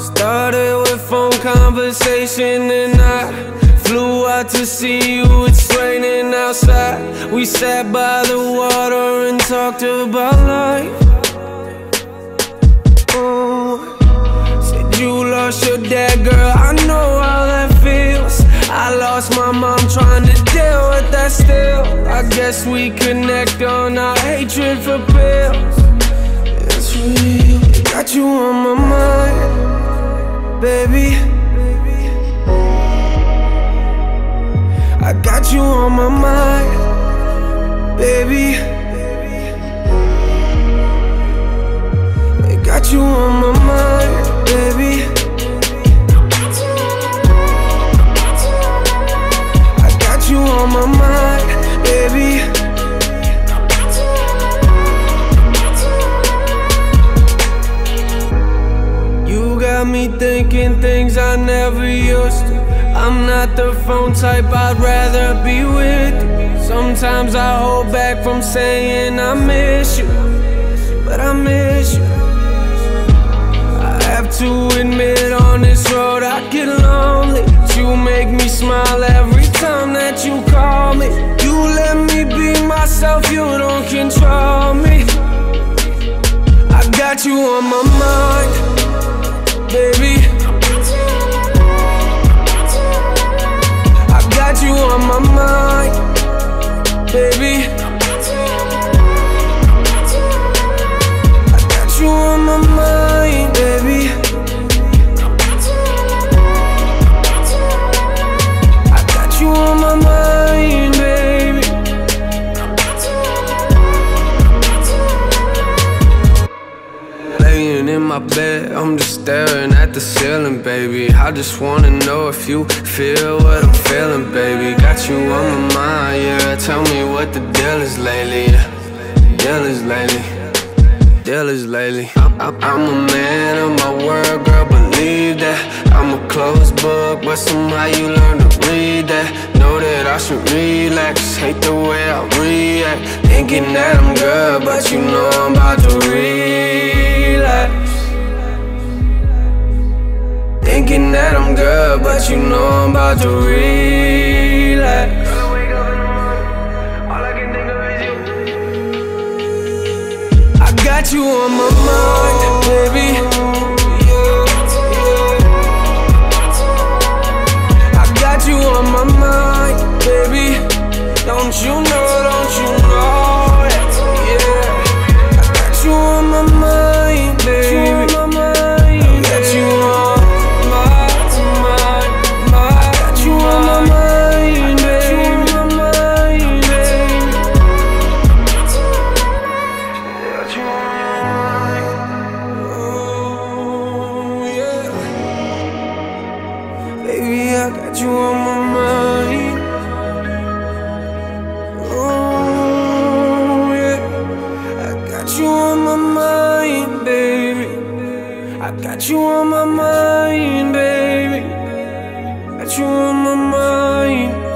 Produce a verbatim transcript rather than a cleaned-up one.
Started with phone conversation and I flew out to see you, it's raining outside. We sat by the water and talked about life. Oh, said you lost your dad, girl, I know how that feels. I lost my mom trying to deal with that still. I guess we connect on our hatred for pills. It's real, got you on my mind, baby. I got you on my mind, baby. I got you on my mind, baby. I got you on my mind, baby. You got me thinking things I never used to. I'm not the phone type, I'd rather be with you. Sometimes I hold back from saying I miss you, but I miss you. I have to admit on this road I get lonely. You make me smile every time that you call me. You let me be myself, you don't control me. I got you on my mind, baby. Got you on my mind, baby. I got you on my mind, baby. I got you on my mind, baby. Laying in my bed, I'm just staring at the ceiling, baby. I just wanna know if you feel what I'm feeling, baby. Got you on my mind, yeah. Tell me what the deal is lately, yeah. Deal is lately, deal is lately. I'm, I'm, I'm a man of my word, girl, believe that. I'm a closed book, but somehow you learn to read that. Know that I should relax, hate the way I react. Thinking that I'm good, but you know I'm about to relapse. Thinking that I'm good, but you know I'm about to relapse. When I wake up in the morning, all I can think of is you. I got you on my mind, baby. I got you on my mind, baby. Don't you know, don't you know it, yeah. I got you on my mind, baby. I got you on I got you on my mind. Oh, yeah. I got you on my mind, baby. I got you on my mind, baby. Got you on my mind.